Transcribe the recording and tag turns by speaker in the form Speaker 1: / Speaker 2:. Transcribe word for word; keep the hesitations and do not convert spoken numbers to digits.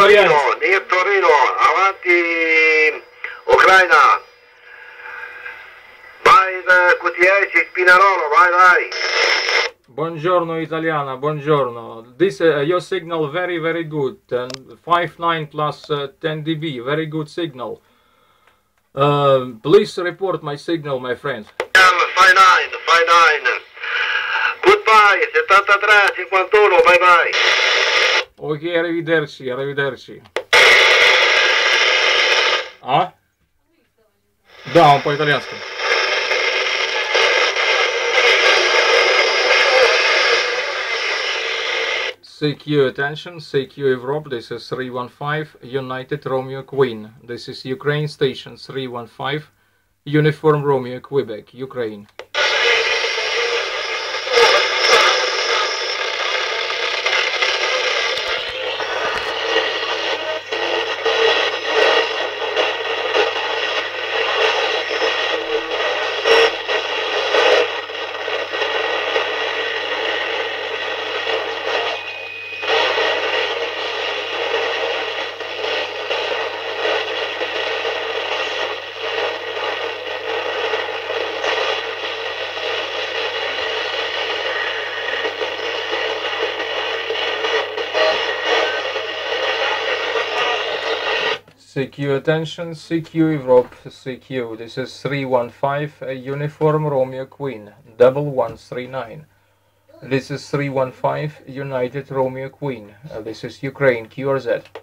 Speaker 1: italiano.
Speaker 2: Near Torino, avanti Ucraina. Vai da Q T S Spinarolo, vai vai.
Speaker 1: Buongiorno Italiana, buongiorno. This uh, your signal very very good. And five nine plus uh, ten D B, very good signal. Uh, please report my signal, my friend.
Speaker 2: five nine, five nine. Goodbye, settantatré cinquantuno, bye bye.
Speaker 1: Ok, arrivederci, arrivederci. А? Да, он по-итальянски. C Q attention, C Q Europe, this is three one five, United Romeo Queen. This is Ukraine station three one five, Uniform Romeo Quebec, Ukraine. C Q attention, C Q Europe, C Q, this is three one five, a Uniform Romeo Queen, double one three nine. This is three one five, United Romeo Queen, uh, this is Ukraine, Q R Z.